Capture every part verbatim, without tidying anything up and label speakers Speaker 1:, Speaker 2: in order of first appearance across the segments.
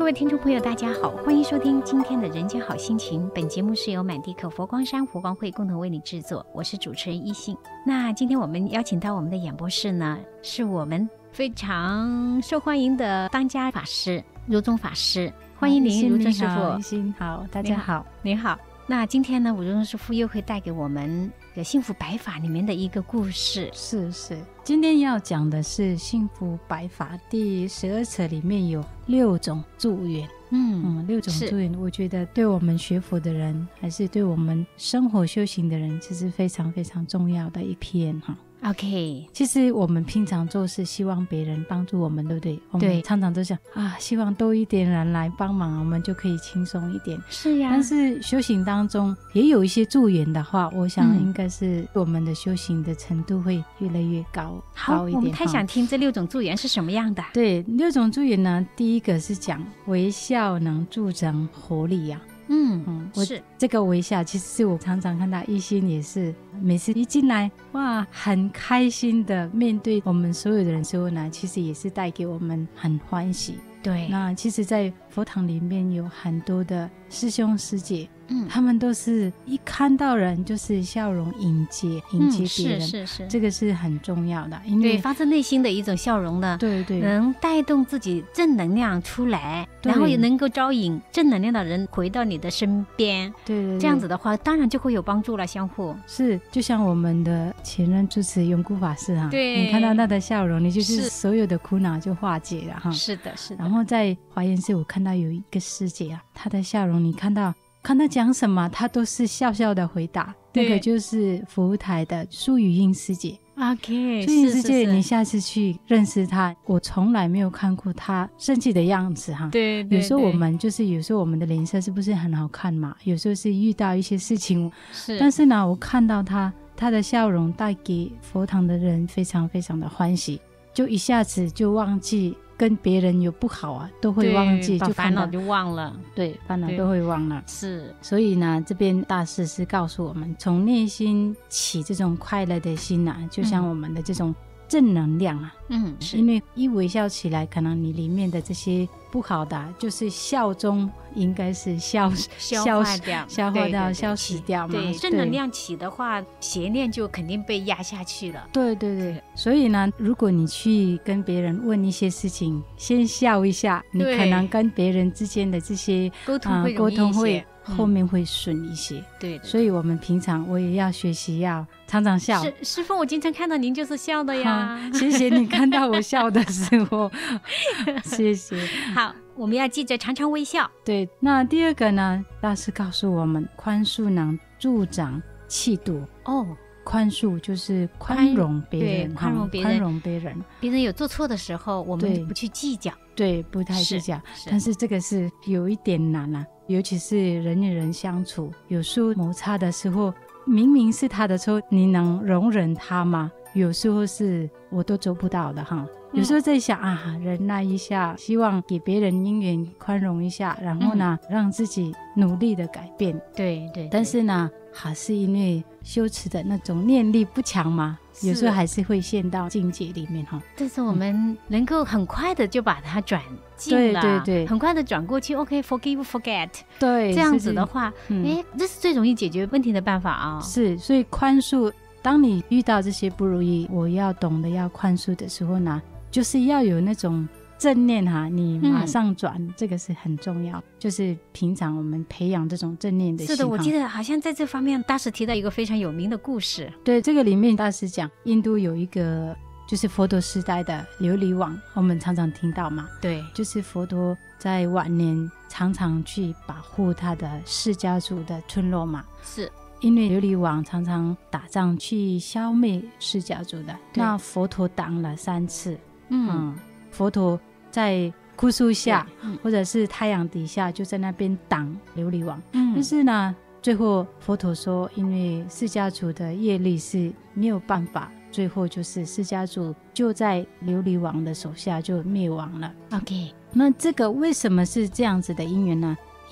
Speaker 1: 各位听众朋友大家好，欢迎收听今天的人间好心情。本节目是由满地可佛光山佛光会共同为你制作，我是主持人一心。那今天我们邀请到我们的演播室呢，是我们非常受欢迎的当家法师如宗法师，欢迎您如宗师父。
Speaker 2: 一心好，大家好，
Speaker 1: 您好。那今天呢，如宗师父又会带给我们《幸福百法》里面的一个故事。
Speaker 2: 是是，今天要讲的是《幸福百法》第十二册，里面有六种助缘。嗯嗯，六种助缘，我觉得对我们学佛的人，还是对我们生活修行的人，这是非常非常重要的一篇哈。
Speaker 1: OK，
Speaker 2: 其实我们平常做事希望别人帮助我们，对不对？我们常常都想啊，希望多一点人来帮忙，我们就可以轻松一点。
Speaker 1: 是呀，
Speaker 2: 但是修行当中也有一些助缘的话，我想应该是我们的修行的程度会越来越高。
Speaker 1: 好，
Speaker 2: 高一点。
Speaker 1: 我们太想听这六种助缘是什么样的。
Speaker 2: 对，六种助缘呢，第一个是讲微笑能助长活力呀、啊。
Speaker 1: 嗯嗯，我是
Speaker 2: 这个微笑，其实是我常常看到一心也是每次一进来，哇，很开心的面对我们所有的人时候呢，其实也是带给我们很欢喜。
Speaker 1: 对，
Speaker 2: 那其实在佛堂里面有很多的师兄师姐，嗯，他们都是一看到人就是笑容迎接迎接别人、嗯、是是是，这个是很重要的，因为
Speaker 1: 对发自内心的一种笑容呢，
Speaker 2: 对对，
Speaker 1: 能带动自己正能量出来，然后也能够招引正能量的人回到你的身边。
Speaker 2: 对 对, 对，
Speaker 1: 这样子的话当然就会有帮助了，相互
Speaker 2: 是。就像我们的前任主持永固法师哈，
Speaker 1: 对，
Speaker 2: 你看到他的笑容，你就是所有的苦恼就化解了哈。
Speaker 1: 是的是的。
Speaker 2: 然后在华严寺我看到有一个师姐啊，她的笑容，你看到看她讲什么她都是笑笑的回答，那个就是服务台的苏雨英师姐。
Speaker 1: OK，
Speaker 2: 苏雨英师姐，你下次去认识她，我从来没有看过她生气的样子哈。
Speaker 1: 对, 对, 对，
Speaker 2: 有时候我们就是有时候我们的脸色是不是很好看嘛，有时候是遇到一些事情，是，但是呢我看到她她的笑容带给佛堂的人非常非常的欢喜，就一下子就忘记跟别人有不好啊，都会忘记，
Speaker 1: 就烦恼就忘了，
Speaker 2: 对，烦恼都会忘了。
Speaker 1: 是，
Speaker 2: 所以呢，这边大师是告诉我们，从内心起这种快乐的心啊，就像我们的这种正能量啊，嗯，因为一微笑起来，可能你里面的这些不好的、啊，就是笑中应该是消
Speaker 1: 消化掉、
Speaker 2: 消化掉、消失掉嘛。
Speaker 1: 对，正能量起的话，邪念就肯定被压下去了。
Speaker 2: 对对对，所以呢，如果你去跟别人问一些事情，先笑一下，你可能跟别人之间的这些
Speaker 1: 沟通会
Speaker 2: 沟通会。
Speaker 1: 嗯、
Speaker 2: 后面会顺一些，
Speaker 1: 对, 对, 对，
Speaker 2: 所以我们平常我也要学习，要常常笑。
Speaker 1: 师师父，我经常看到您就是笑的呀，
Speaker 2: 嗯、谢谢你看到我笑的时候，谢谢。
Speaker 1: 好，我们要记着常常微笑。
Speaker 2: 对，那第二个呢，大师告诉我们，宽恕能助长气度哦。宽恕就是宽容别人，
Speaker 1: 宽容别人，
Speaker 2: 宽容别人。
Speaker 1: 别人有做错的时候，我们不去计较，
Speaker 2: 对，不太计较。但是这个是有一点难啊，尤其是人与人相处，有时候摩擦的时候，明明是他的错，你能容忍他吗？有时候是我都做不到的哈。有时候在想、嗯、啊，忍耐一下，希望给别人因缘宽容一下，然后呢、嗯，让自己努力的改变。
Speaker 1: 对 对, 对。
Speaker 2: 但是呢，还是因为修持的那种念力不强嘛，有时候还是会陷到境界里面哈。
Speaker 1: 但是我们能够很快的就把它转进了，
Speaker 2: 对对对，
Speaker 1: 很快的转过去。OK， forgive forget。
Speaker 2: 对，
Speaker 1: 这样子的话，哎、嗯，这是最容易解决问题的办法啊、哦。
Speaker 2: 是，所以宽恕。当你遇到这些不如意，我要懂得要宽恕的时候呢，就是要有那种正念哈，你马上转、嗯、这个是很重要，就是平常我们培养这种正念的心。
Speaker 1: 是的，我记得好像在这方面大师提到一个非常有名的故事。
Speaker 2: 对，这个里面大师讲印度有一个就是佛陀时代的琉璃王，我们常常听到嘛。
Speaker 1: 对，
Speaker 2: 就是佛陀在晚年常常去保护他的释迦族的村落嘛。
Speaker 1: 是，
Speaker 2: 因为琉璃王常常打仗去消灭释迦族的，那佛陀挡了三次。 嗯, 嗯，佛陀在枯树下、嗯、或者是太阳底下就在那边挡琉璃王。嗯，但是呢最后佛陀说，因为释迦族的业力是没有办法，最后就是释迦族就在琉璃王的手下就灭亡了。
Speaker 1: OK，
Speaker 2: 那这个为什么是这样子的因缘呢？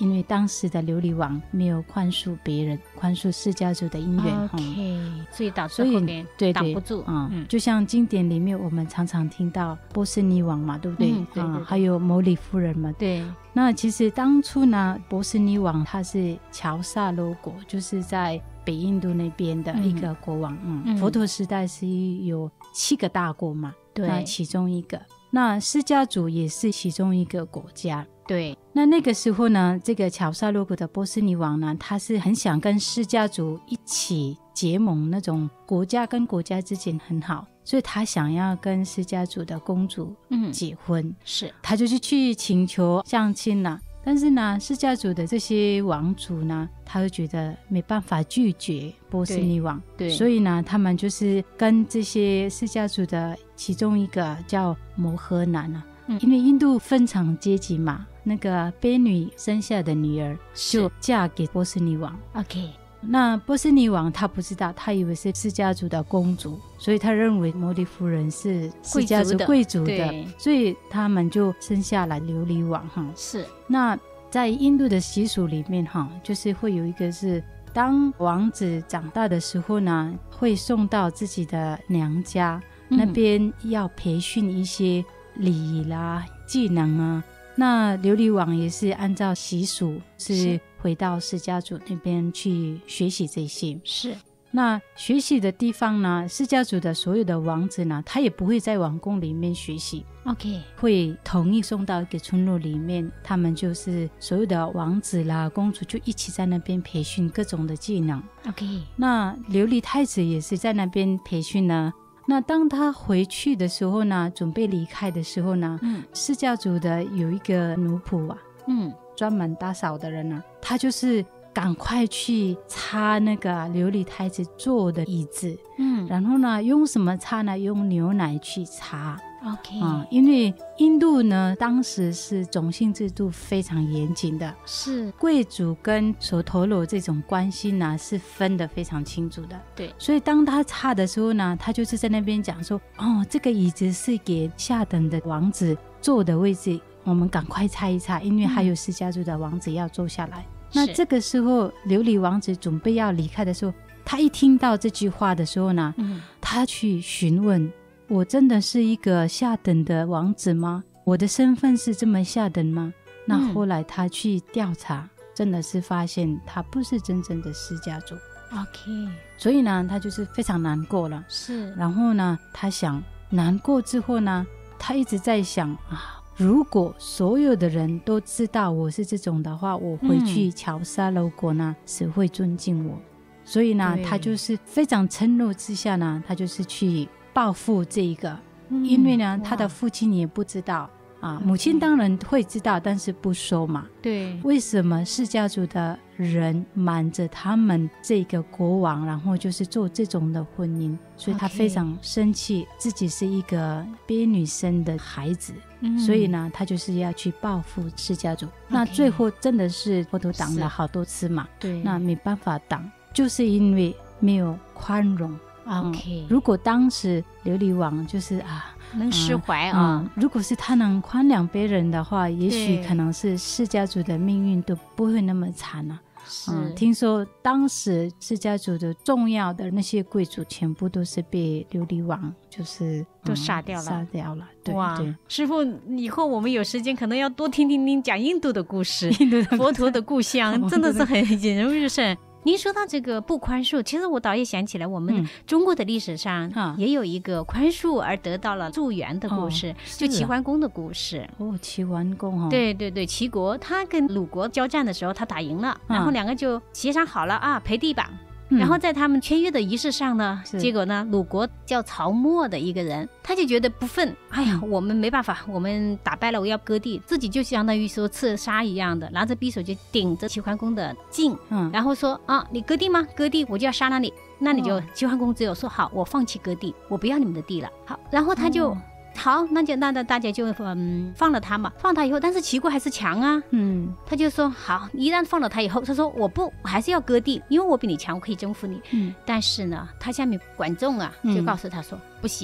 Speaker 2: 因为当时的琉璃王没有宽恕别人，宽恕释迦族的因缘，
Speaker 1: OK、嗯、所以导致后面挡不住。
Speaker 2: 嗯嗯、就像经典里面我们常常听到波斯尼王嘛，对不对？嗯、对对对、嗯、还有摩里夫人嘛。
Speaker 1: 对，
Speaker 2: 那其实当初呢，波斯尼王他是乔萨罗国，就是在北印度那边的一个国王。嗯嗯、佛陀时代是有七个大国嘛，对，那其中一个，那释迦族也是其中一个国家。
Speaker 1: 对，
Speaker 2: 那那个时候呢，这个乔萨罗国的波斯尼王呢，他是很想跟释迦族一起结盟，那种国家跟国家之间很好，所以他想要跟释迦族的公主结婚。嗯、是，他就是去请求相亲了。但是呢，释迦族的这些王族呢，他就觉得没办法拒绝波斯尼王， 对， 对，所以呢，他们就是跟这些释迦族的其中一个叫摩诃男啊，嗯、因为印度分成阶级嘛，那个卑女生下的女儿就嫁给波斯尼王。 OK， 那波斯尼王他不知道，他以为是释迦族的公主，所以他认为摩里夫人是释迦族贵族 的, 的所以他们就生下来琉璃王。是，那在印度的习俗里面就是会有一个是当王子长大的时候呢，会送到自己的娘家、嗯、那边要培训一些礼仪啦技能啊。那琉璃王也是按照习俗是回到释迦族那边去学习这些。是，那学习的地方呢，释迦族的所有的王子呢，他也不会在王宫里面学习。 OK， 会统一送到一个村落里面，他们就是所有的王子啦公主就一起在那边培训各种的技能。 OK， 那琉璃太子也是在那边培训呢。那当他回去的时候呢，准备离开的时候呢，嗯、释迦族的有一个奴仆啊，嗯，专门打扫的人啊，他就是赶快去擦那个琉璃太子坐的椅子，嗯，然后呢，用什么擦呢？用牛奶去擦。OK，嗯、因为印度呢，当时是种姓制度非常严谨的，是贵族跟首陀罗这种关系呢是分得非常清楚的。对，所以当他擦的时候呢，他就是在那边讲说，哦，这个椅子是给下等的王子坐的位置，我们赶快擦一擦，因为还有释迦族的王子要坐下来。嗯、那这个时候琉璃王子准备要离开的时候，他一听到这句话的时候呢，嗯、他去询问，我真的是一个下等的王子吗？我的身份是这么下等吗？那后来他去调查、嗯、真的是发现他不是真正的释迦族。 OK， 所以呢他就是非常难过了。是，然后呢他想难过之后呢，他一直在想啊，如果所有的人都知道我是这种的话，我回去乔萨罗国呢、嗯、谁会尊敬我？所以呢他就是非常嗔怒之下呢，他就是去报复这一个、嗯、因为呢他的父亲也不知道啊，母亲当然会知道，但是不说嘛。对，为什么释迦族的人瞒着他们这个国王，然后就是做这种的婚姻？所以他非常生气，自己是一个卑女生的孩子、嗯、所以呢他就是要去报复释迦族、okay、那最后真的是佛陀挡了好多次嘛。对，那没办法挡，就是因为没有宽容。OK，、嗯、如果当时琉璃王就是啊
Speaker 1: 能释怀啊、
Speaker 2: 嗯嗯，如果是他能宽谅别人的话，也许可能是释迦族的命运都不会那么惨啊。是、嗯，听说当时释迦族的重要的那些贵族全部都是被琉璃王就是
Speaker 1: 都杀掉了，
Speaker 2: 杀掉了。对，
Speaker 1: 哇，
Speaker 2: 对，
Speaker 1: 师父，以后我们有时间可能要多听听您讲印度的故事，印度的故事佛陀的故乡真的是很引人入胜。您说到这个不宽恕，其实我倒也想起来，我们中国的历史上也有一个宽恕而得到了助缘的故事，哦啊、就齐桓公的故事。
Speaker 2: 哦，齐桓公哦，
Speaker 1: 对对对，齐国他跟鲁国交战的时候，他打赢了，啊、然后两个就协商好了啊，赔地板。然后在他们签约的仪式上呢，结果呢，鲁国叫曹沫的一个人，他就觉得不忿，哎呀，我们没办法，我们打败了，我要割地，自己就相当于说刺杀一样的，拿着匕首就顶着齐桓公的颈，嗯，然后说啊，你割地吗？割地我就要杀了你，那你就、哦、齐桓公只有说好，我放弃割地，我不要你们的地了。好，然后他就。哦，好，那就那那大家就嗯放了他嘛，放他以后，但是齐国还是强啊，嗯，他就说好，一旦放了他以后，他说我不，我还是要割地，因为我比你强，我可以征服你，嗯，但是呢，他下面管仲啊就告诉他说、嗯、不行，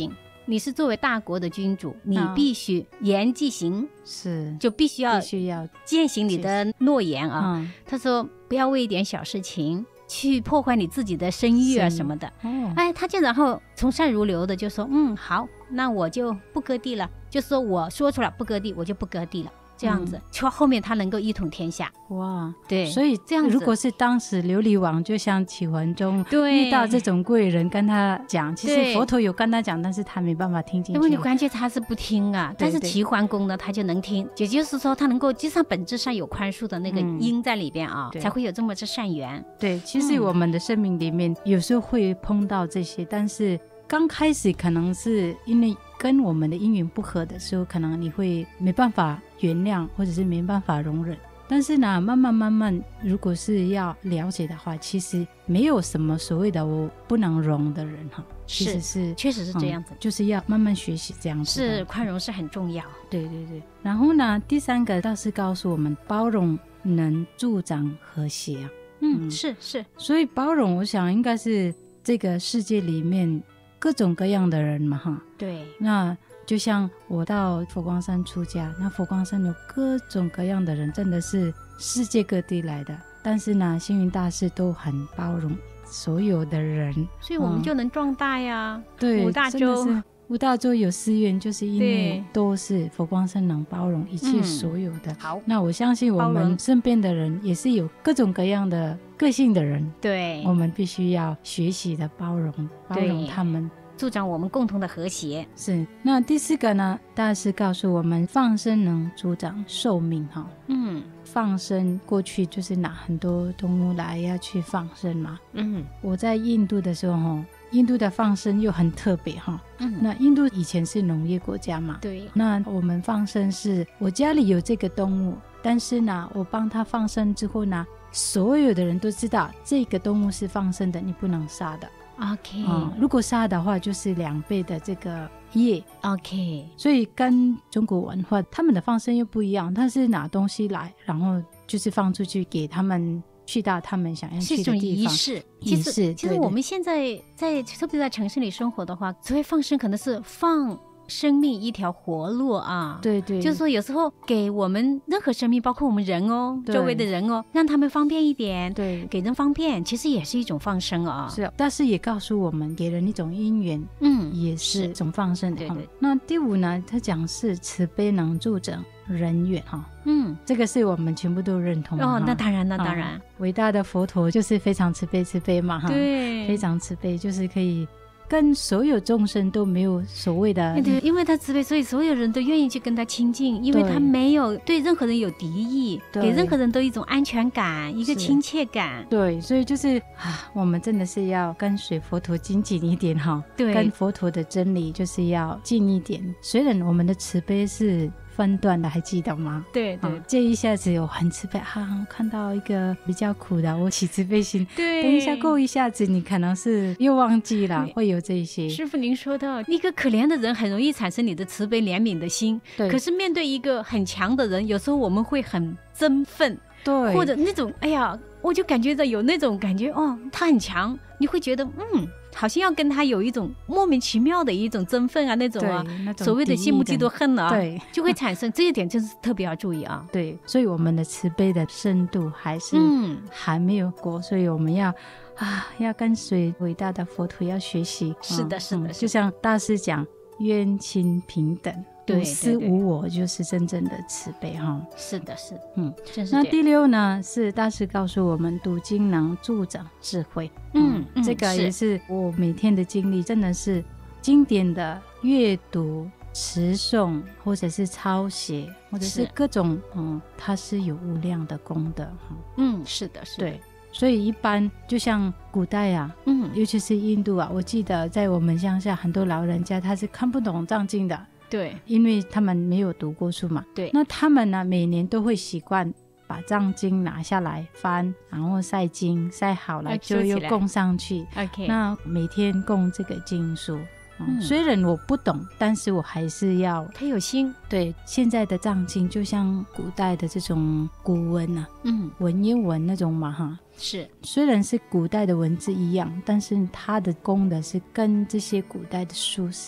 Speaker 1: 你是作为大国的君主，你必须言既行，
Speaker 2: 是
Speaker 1: 就必须要
Speaker 2: 必须要
Speaker 1: 践行你的诺言啊。
Speaker 2: 嗯、
Speaker 1: 他说不要为一点小事情去破坏你自己的声誉啊什么的。哦、哎，他就然后从善如流的就说，嗯，好，那我就不割地了，就说我说出来不割地，我就不割地了。这样子，就、嗯、后面他能够一统天下。
Speaker 2: 哇，
Speaker 1: 对，
Speaker 2: 所以
Speaker 1: 这样子，
Speaker 2: 如果是当时琉璃王就像齐桓公遇到这种贵人跟他讲，其实佛陀有跟他讲，但是他没办法听进去。
Speaker 1: 因为你关键他是不听啊，但是齐桓公呢，他就能听，也就是说他能够，就像本质上有宽恕的那个因在里边啊，嗯、才会有这么这善缘。
Speaker 2: 对，其实我们的生命里面有时候会碰到这些，嗯、但是刚开始可能是因为跟我们的因缘不合的时候，可能你会没办法原谅，或者是没办法容忍。但是呢，慢慢慢慢，如果是要了解的话，其实没有什么所谓的我不能容的人哈，其实是
Speaker 1: 确实是这样子、嗯，
Speaker 2: 就是要慢慢学习这样子。
Speaker 1: 是宽容是很重要。
Speaker 2: 对对对。然后呢，第三个倒是告诉我们，包容能助长和谐啊。
Speaker 1: 嗯，嗯是是。
Speaker 2: 所以包容，我想应该是这个世界里面各种各样的人嘛哈。
Speaker 1: 对。
Speaker 2: 那就像我到佛光山出家，那佛光山有各种各样的人，真的是世界各地来的，但是呢星云大师都很包容所有的人，
Speaker 1: 所以我们就能壮大呀、
Speaker 2: 嗯、对，
Speaker 1: 五大洲
Speaker 2: 五大洲有寺院，就是因为都是佛光山能包容一切所有的、嗯、
Speaker 1: 好，
Speaker 2: 那我相信我们身边的人也是有各种各样的个性的人，
Speaker 1: 对，
Speaker 2: 我们必须要学习的包容包容他们，
Speaker 1: 助长我们共同的和谐。
Speaker 2: 是。那第四个呢，大师告诉我们放生能助长寿命哈。
Speaker 1: 嗯，
Speaker 2: 放生过去就是拿很多动物来要去放生嘛。
Speaker 1: 嗯，
Speaker 2: 我在印度的时候，印度的放生又很特别哈。
Speaker 1: 嗯，
Speaker 2: 那印度以前是农业国家嘛，
Speaker 1: 对。
Speaker 2: 那我们放生是我家里有这个动物，但是呢，我帮它放生之后呢，所有的人都知道这个动物是放生的，你不能杀的。
Speaker 1: OK、
Speaker 2: 嗯、如果杀的话就是两倍的这个业。
Speaker 1: OK，
Speaker 2: 所以跟中国文化他们的放生又不一样，他是拿东西来然后就是放出去给他们去到他们想要去的地方，是一种仪式。
Speaker 1: 仪式其实我们现在在特别在城市里生活的话，所谓放生可能是放生命一条活路啊，
Speaker 2: 对对，
Speaker 1: 就是说有时候给我们任何生命，包括我们人哦，周围的人哦，让他们方便一点，
Speaker 2: 对，
Speaker 1: 给人方便，其实也是一种放生啊。
Speaker 2: 是，但是也告诉我们，给人一种因缘，
Speaker 1: 嗯，
Speaker 2: 也是一种放生的。
Speaker 1: 对对、嗯。
Speaker 2: 那第五呢，他讲是慈悲能助长人缘哈，
Speaker 1: 嗯，
Speaker 2: 这个是我们全部都认同
Speaker 1: 哦。那当然，那当然，啊、
Speaker 2: 伟大的佛陀就是非常慈悲慈悲嘛哈，
Speaker 1: 对，
Speaker 2: 非常慈悲，就是可以跟所有众生都没有所谓的，
Speaker 1: 对，因为他慈悲，所以所有人都愿意去跟他亲近，因为他没有对任何人有敌意，给任何人都一种安全感，一个亲切感。
Speaker 2: 对，所以就是啊，我们真的是要跟随佛陀紧紧一点哈，
Speaker 1: 对，
Speaker 2: 跟佛陀的真理就是要近一点。虽然我们的慈悲是分段的，还记得吗？
Speaker 1: 对对、
Speaker 2: 啊，这一下子有很慈悲啊，看到一个比较苦的，我起慈悲心。
Speaker 1: 对，
Speaker 2: 等一下过一下子，你可能是又忘记了，会有这些。
Speaker 1: 师父您说到，一个可怜的人很容易产生你的慈悲怜悯的心，对。可是面对一个很强的人，有时候我们会很憎愤，
Speaker 2: 对，
Speaker 1: 或者那种哎呀，我就感觉到有那种感觉哦，他很强，你会觉得嗯。好像要跟他有一种莫名其妙的一种憎恨啊，那种啊，
Speaker 2: 那种
Speaker 1: 所谓的羡慕嫉妒恨啊，
Speaker 2: 对，
Speaker 1: 就会产生这一点，就是特别要注意啊。
Speaker 2: 对，所以我们的慈悲的深度还是还没有过，嗯、所以我们要啊，要跟随伟大的佛陀，要学习。
Speaker 1: 是的，是的，
Speaker 2: 嗯、就像大师讲，冤亲平等。无私无我，就是真正的慈悲哈。
Speaker 1: 是的，是的，
Speaker 2: 嗯，那第六呢，是大师告诉我们，读经能助长智慧。
Speaker 1: 嗯，嗯
Speaker 2: 这个也是我每天的经历，真的是经典的阅读、持诵，或者是抄写，或者是各种嗯，它是有无量的功德哈。
Speaker 1: 嗯，是的，是的，
Speaker 2: 对。所以一般就像古代啊，嗯，尤其是印度啊，我记得在我们乡下很多老人家他是看不懂藏经的。
Speaker 1: 对，
Speaker 2: 因为他们没有读过书嘛。
Speaker 1: 对，
Speaker 2: 那他们呢，每年都会习惯把藏经拿下来翻，然后晒经，晒好了就又供上去。
Speaker 1: OK，
Speaker 2: 那每天供这个经书。嗯、虽然我不懂，但是我还是要。
Speaker 1: 他有心。
Speaker 2: 对，现在的藏经就像古代的这种古文啊，嗯，文言文那种嘛哈。
Speaker 1: 是，
Speaker 2: 虽然是古代的文字一样，但是它的功德是跟这些古代的书是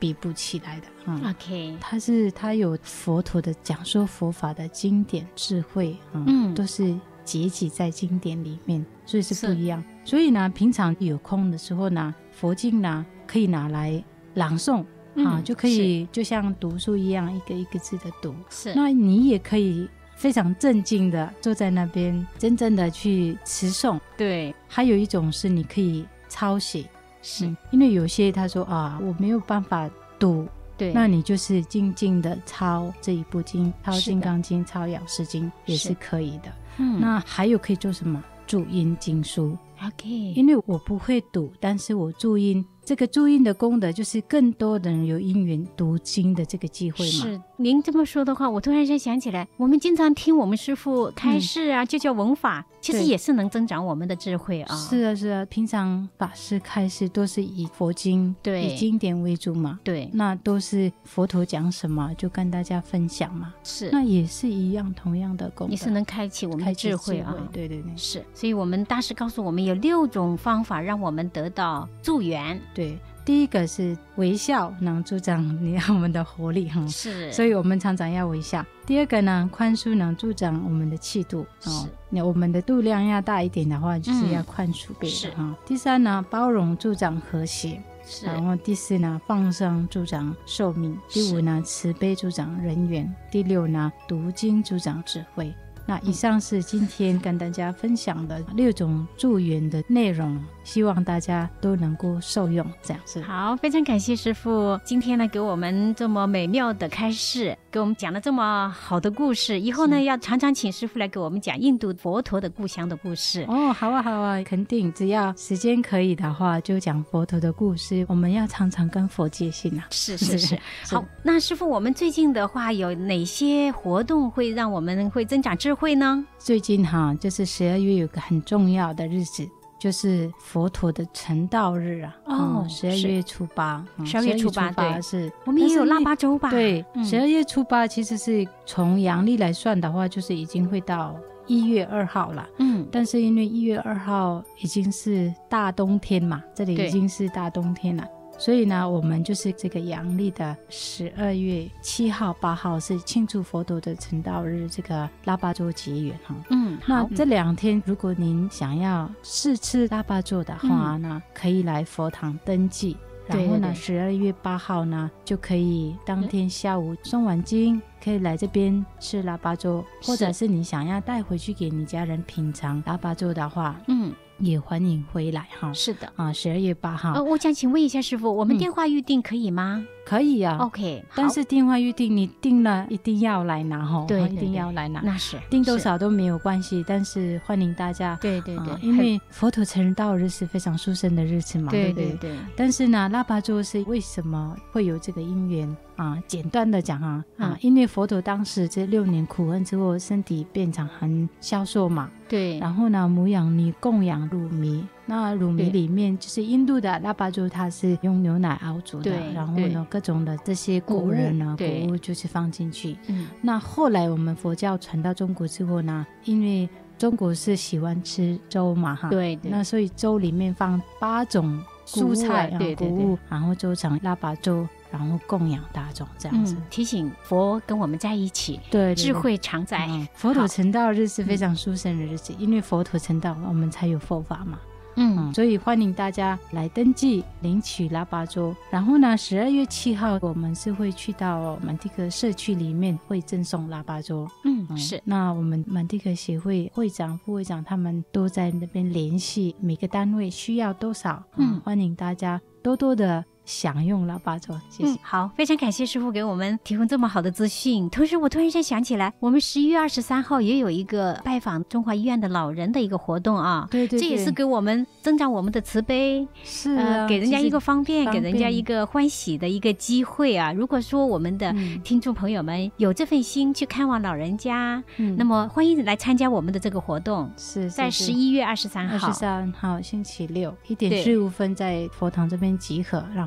Speaker 2: 比不起来的。嗯
Speaker 1: OK，
Speaker 2: 它是它有佛陀的讲说佛法的经典智慧，嗯，
Speaker 1: 嗯
Speaker 2: 都是结集在经典里面，所以是不一样。所以呢，平常有空的时候呢，佛经呢可以拿来朗诵、嗯、啊，就可以就像读书一样，一个一个字的读。
Speaker 1: 是，
Speaker 2: 那你也可以非常镇静的坐在那边，真正的去持诵。
Speaker 1: 对，
Speaker 2: 还有一种是你可以抄写，
Speaker 1: 是、
Speaker 2: 嗯、因为有些他说啊，我没有办法读。
Speaker 1: 对，
Speaker 2: 那你就是静静的抄这一部经，抄《金刚经》，抄《药师经》也是可以的。嗯，那还有可以做什么？注音经书。
Speaker 1: OK，
Speaker 2: 因为我不会读，但是我注音，这个注音的功德就是更多的人有因缘读经的这个机会嘛。
Speaker 1: 是，您这么说的话，我突然间想起来，我们经常听我们师父开示啊，嗯、就叫文法，其实也是能增长我们的智慧啊。
Speaker 2: 是啊，是啊，平常法师开示都是以佛经、
Speaker 1: 对，
Speaker 2: 以经典为主嘛。
Speaker 1: 对，
Speaker 2: 那都是佛陀讲什么就跟大家分享嘛。
Speaker 1: 是，
Speaker 2: 那也是一样，同样的功德，
Speaker 1: 也是能开启我们的智慧啊。
Speaker 2: 对对对，
Speaker 1: 是。所以我们大师告诉我们有六种方法让我们得到助缘。
Speaker 2: 对。第一个是微笑能助长你我们的活力哈，
Speaker 1: 是，
Speaker 2: 所以我们常常要微笑。第二个呢，宽恕能助长我们的气度，
Speaker 1: 是、哦，
Speaker 2: 我们的度量要大一点的话，就是要宽恕别人哈、嗯。第三呢，包容助长和谐，
Speaker 1: 是。
Speaker 2: 然后第四呢，放生助长寿命。第五呢，慈悲助长人缘。第六呢，读经助长智慧。那以上是今天跟大家分享的六种助缘的内容，希望大家都能够受用。这样子
Speaker 1: 好，非常感谢师父今天呢给我们这么美妙的开示，给我们讲了这么好的故事。以后呢要常常请师父来给我们讲印度佛陀的故乡的故事。
Speaker 2: 哦，好啊好啊，肯定，只要时间可以的话就讲佛陀的故事。我们要常常跟佛接信啊。
Speaker 1: 是是 是, 是好，那师父我们最近的话有哪些活动会让我们会增长智慧呢？
Speaker 2: 最近哈，就是十二月有个很重要的日子，就是佛陀的成道日啊。哦，十、嗯、二月初八，
Speaker 1: 十二月初八，对，
Speaker 2: 是
Speaker 1: 我们也有腊八粥吧？
Speaker 2: 对，十二、
Speaker 1: 嗯、
Speaker 2: 月初八其实是从阳历来算的话，就是已经会到一月二号了。嗯，但是因为一月二号已经是大冬天嘛，这里已经是大冬天了。所以呢，我们就是这个阳历的十二月七号、八号是庆祝佛陀的成道日，这个腊八粥结缘哈。嗯，那这两天如果您想要试吃腊八粥的话呢，嗯、可以来佛堂登记。然后呢，十二月八号呢，就可以当天下午诵完经，可以来这边吃腊八粥，或者是你想要带回去给你家人品尝腊八粥的话，嗯。也欢迎回来哈。是的啊，十二月八号。呃，
Speaker 1: 我想请问一下师父，我们电话预定可以吗？
Speaker 2: 嗯、可以啊。
Speaker 1: OK，
Speaker 2: 但是电话预定你订了一定要来拿哈。对，一定要来拿。
Speaker 1: 那是
Speaker 2: 订多少都没有关系，但是欢迎大家。
Speaker 1: 对对对，
Speaker 2: 啊、因为佛陀成道日是非常殊胜的日子嘛，
Speaker 1: 对
Speaker 2: 不对？
Speaker 1: 对对。
Speaker 2: 但是呢，腊八粥是为什么会有这个因缘啊？简单的讲啊、嗯、啊，因为佛陀当时这六年苦厄之后，身体变成很消瘦嘛。
Speaker 1: 对，
Speaker 2: 然后呢，母养女供养乳糜，那乳糜里面就是印度的腊八粥，它是用牛奶熬煮的，然后呢，各种的这些果仁呢，谷物就是放进去。嗯，那后来我们佛教传到中国之后呢，因为中国是喜欢吃粥嘛，哈，
Speaker 1: 对对，
Speaker 2: 那所以粥里面放八种蔬菜啊，
Speaker 1: 对对对，
Speaker 2: 谷物，然后粥成腊八粥。然后供养大众这样子、
Speaker 1: 嗯、提醒佛跟我们在一起，
Speaker 2: 对，
Speaker 1: 智慧常在、
Speaker 2: 嗯、佛陀成道日是非常殊胜的日子、嗯、因为佛陀成道我们才有佛法嘛。 嗯, 嗯，所以欢迎大家来登记领取腊八粥。然后呢，十二月七号我们是会去到满地克社区里面会赠送腊八粥。嗯，嗯是。那我们满地克协会会长、副会长他们都在那边联系每个单位需要多少。嗯，欢迎大家多多的享用腊八粥，谢谢、嗯。
Speaker 1: 好，非常感谢师父给我们提供这么好的资讯。同时我突然间想起来，我们十一月二十三号也有一个拜访中华医院的老人的一个活动啊。
Speaker 2: 对对对，
Speaker 1: 这也是给我们增长我们的慈悲，
Speaker 2: 是、啊
Speaker 1: 呃、给人家一个方便，给人家一个欢喜的一个机会啊。如果说我们的听众朋友们有这份心去看望老人家、嗯、那么欢迎来参加我们的这个活动。
Speaker 2: 是, 是, 是
Speaker 1: 在十一月二十三号
Speaker 2: 二十三号星期六一点十五分在佛堂这边集合，然后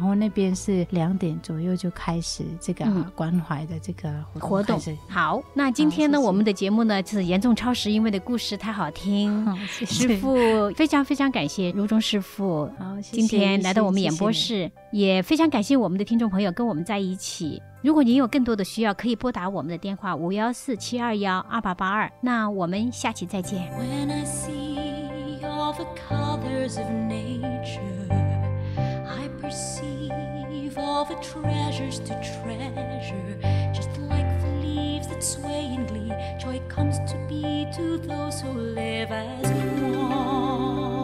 Speaker 2: 后那边是两点左右就开始这个关怀的这个活动。
Speaker 1: 好，那今天呢，我们的节目呢是严重超时，因为的故事太好听，谢谢师父，非常非常感谢如中师父，今天来到我们演播室，也非常感谢我们的听众朋友跟我们在一起。如果您有更多的需要，可以拨打我们的电话五幺四七二幺二八八二。那我们下期再见。
Speaker 3: When I see all the colors of nature, I perceive all the treasures to treasure. Just like the leaves that sway in glee, joy comes to be to those who live as one.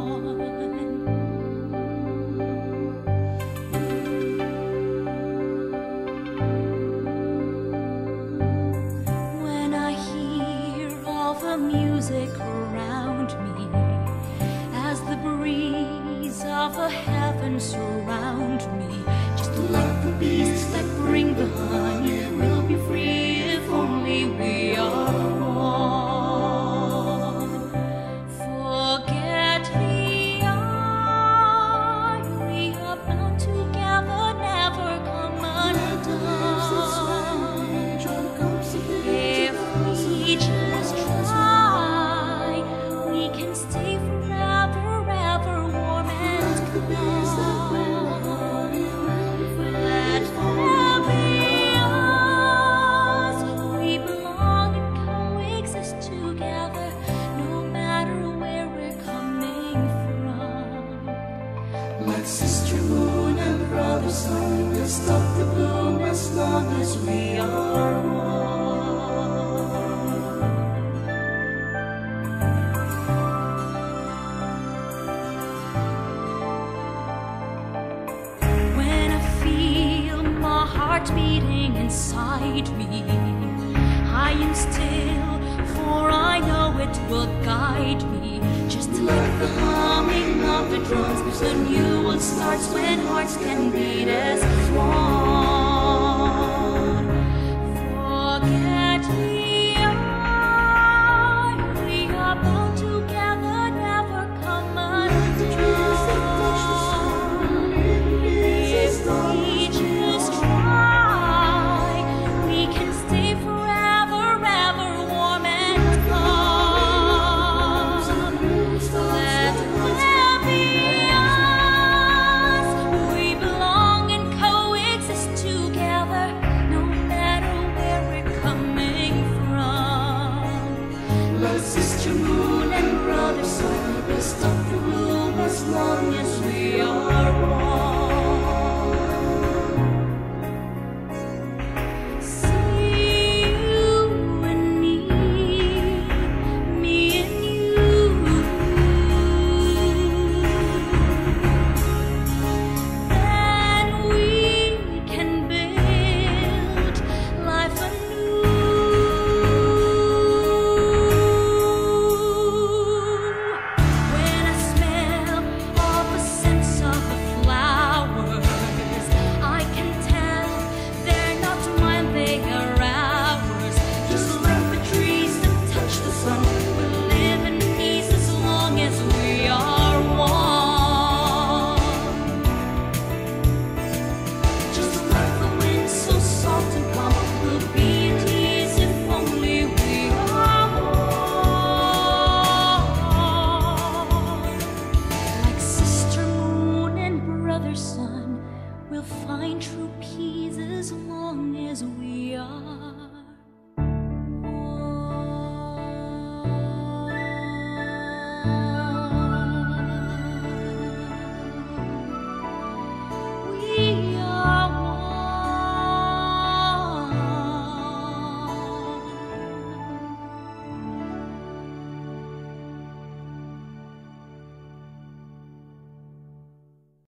Speaker 3: When I hear all the music around me, as the breeze of the heavens surround me, just like the beasts that bring the honey, we'll be free if only we are one. Forget the I, we are bound together, never come undone. If we just try, we can stay forever, ever warm and calm. Let there be us. We belong and coexist together, no matter where we're coming from.
Speaker 4: Like Sister Moon and Brother Sun, we'll stop the bloom as long as we are one.
Speaker 3: When I feel my heart beating inside me, I am still, for I know it will guide me. Just like the humming of the drums, the new world starts when hearts can beat as one. Forget the I, we are bound together, never come undone. If we just try, we can stay forever, ever warm and calm. Let there be us. We belong and coexist together, no matter where we're coming from.
Speaker 4: Like Sister Moon and Brother Sun, we'll stop the bloom as long as